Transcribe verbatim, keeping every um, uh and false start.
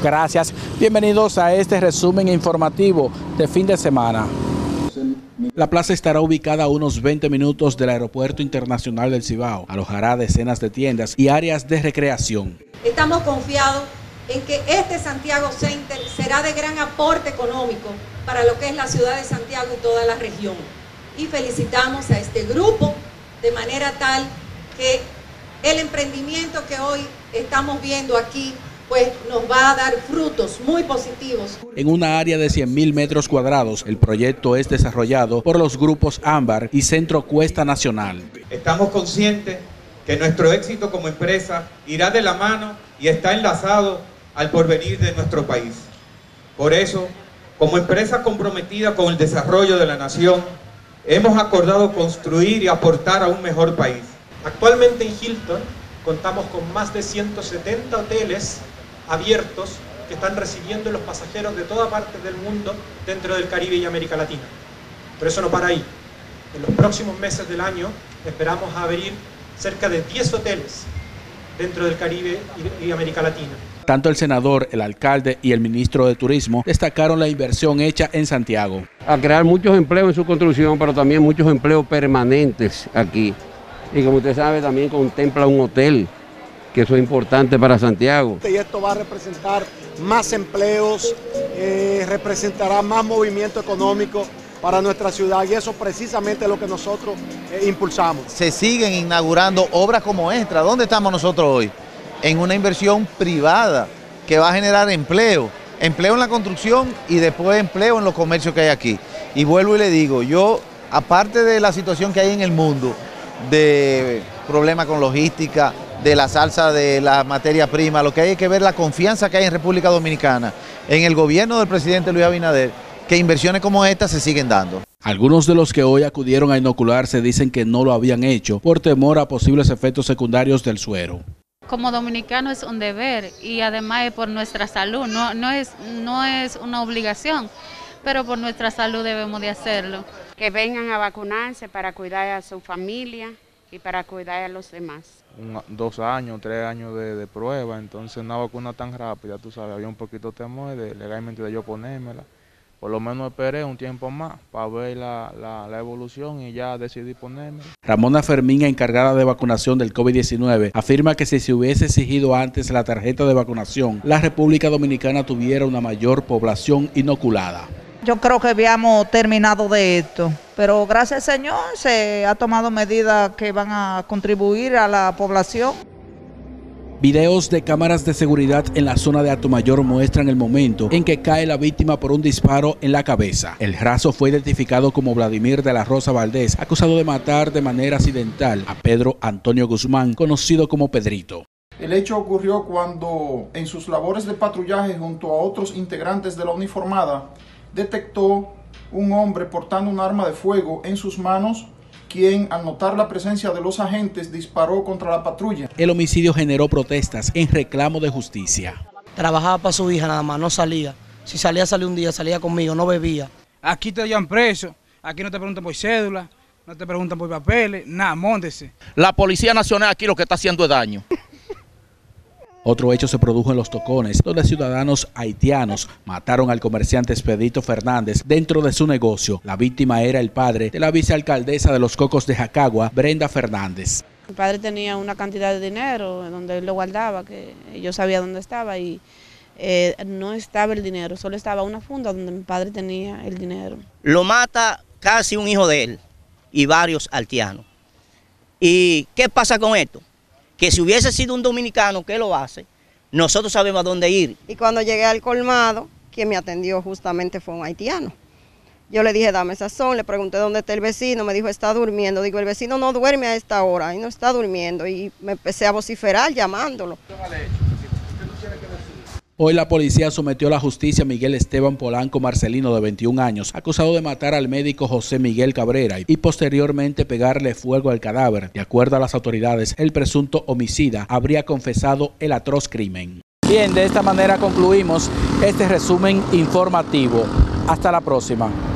Gracias. Bienvenidos a este resumen informativo de fin de semana. La plaza estará ubicada a unos veinte minutos del Aeropuerto Internacional del Cibao. Alojará decenas de tiendas y áreas de recreación. Estamos confiados en que este Santiago Center será de gran aporte económico para lo que es la ciudad de Santiago y toda la región. Y felicitamos a este grupo de manera tal que el emprendimiento que hoy estamos viendo aquí pues nos va a dar frutos muy positivos. En una área de cien mil metros cuadrados, el proyecto es desarrollado por los grupos Ámbar y Centro Cuesta Nacional. Estamos conscientes que nuestro éxito como empresa irá de la mano y está enlazado al porvenir de nuestro país. Por eso, como empresa comprometida con el desarrollo de la nación, hemos acordado construir y aportar a un mejor país. Actualmente en Hilton contamos con más de ciento setenta hoteles abiertos que están recibiendo los pasajeros de toda parte del mundo dentro del Caribe y América Latina. Pero eso no para ahí. En los próximos meses del año esperamos abrir cerca de diez hoteles dentro del Caribe y América Latina. Tanto el senador, el alcalde y el ministro de Turismo destacaron la inversión hecha en Santiago. A crear muchos empleos en su construcción, pero también muchos empleos permanentes aquí. Y como usted sabe, también contempla un hotel, que eso es importante para Santiago. Y esto va a representar más empleos, eh, representará más movimiento económico para nuestra ciudad y eso precisamente es lo que nosotros eh, impulsamos. Se siguen inaugurando obras como esta. ¿Dónde estamos nosotros hoy? En una inversión privada que va a generar empleo, empleo en la construcción y después empleo en los comercios que hay aquí. Y vuelvo y le digo, yo, aparte de la situación que hay en el mundo, de problemas con logística, de la salsa de la materia prima, lo que hay que ver la confianza que hay en República Dominicana, en el gobierno del presidente Luis Abinader, que inversiones como estas se siguen dando. Algunos de los que hoy acudieron a inocularse dicen que no lo habían hecho por temor a posibles efectos secundarios del suero. Como dominicano es un deber y además es por nuestra salud, no, no, es, no es una obligación, pero por nuestra salud debemos de hacerlo. Que vengan a vacunarse para cuidar a su familia y para cuidar a los demás. Un, dos años, tres años de, de prueba, entonces una vacuna tan rápida, tú sabes, había un poquito de temor de, legalmente de yo ponérmela. Por lo menos esperé un tiempo más para ver la, la, la evolución y ya decidí ponerme. Ramona Fermín, encargada de vacunación del COVID diecinueve, afirma que si se hubiese exigido antes la tarjeta de vacunación, la República Dominicana tuviera una mayor población inoculada. Yo creo que habíamos terminado de esto, pero gracias al Señor se ha tomado medidas que van a contribuir a la población. Videos de cámaras de seguridad en la zona de Atomayor muestran el momento en que cae la víctima por un disparo en la cabeza. El raso fue identificado como Vladimir de la Rosa Valdés, acusado de matar de manera accidental a Pedro Antonio Guzmán, conocido como Pedrito. El hecho ocurrió cuando, en sus labores de patrullaje junto a otros integrantes de la uniformada, detectó un hombre portando un arma de fuego en sus manos, quien al notar la presencia de los agentes disparó contra la patrulla. El homicidio generó protestas en reclamo de justicia. Trabajaba para su hija nada más, no salía. Si salía, salía un día, salía conmigo, no bebía. Aquí te llevan preso, aquí no te preguntan por cédula, no te preguntan por papeles, nada, móntese. La Policía Nacional aquí lo que está haciendo es daño. Otro hecho se produjo en Los Tocones, donde ciudadanos haitianos mataron al comerciante Expedito Fernández dentro de su negocio. La víctima era el padre de la vicealcaldesa de Los Cocos de Jacagua, Brenda Fernández. Mi padre tenía una cantidad de dinero donde él lo guardaba, que yo sabía dónde estaba y eh, no estaba el dinero, solo estaba una funda donde mi padre tenía el dinero. Lo mata casi un hijo de él y varios haitianos. ¿Y qué pasa con esto? Que si hubiese sido un dominicano que lo hace, nosotros sabemos a dónde ir. Y cuando llegué al colmado, quien me atendió justamente fue un haitiano. Yo le dije, dame sazón, le pregunté dónde está el vecino, me dijo, está durmiendo. Digo, el vecino no duerme a esta hora, y no está durmiendo. Y me empecé a vociferar llamándolo. Hoy la policía sometió a la justicia a Miguel Esteban Polanco Marcelino, de veintiún años, acusado de matar al médico José Miguel Cabrera y posteriormente pegarle fuego al cadáver. De acuerdo a las autoridades, el presunto homicida habría confesado el atroz crimen. Bien, de esta manera concluimos este resumen informativo. Hasta la próxima.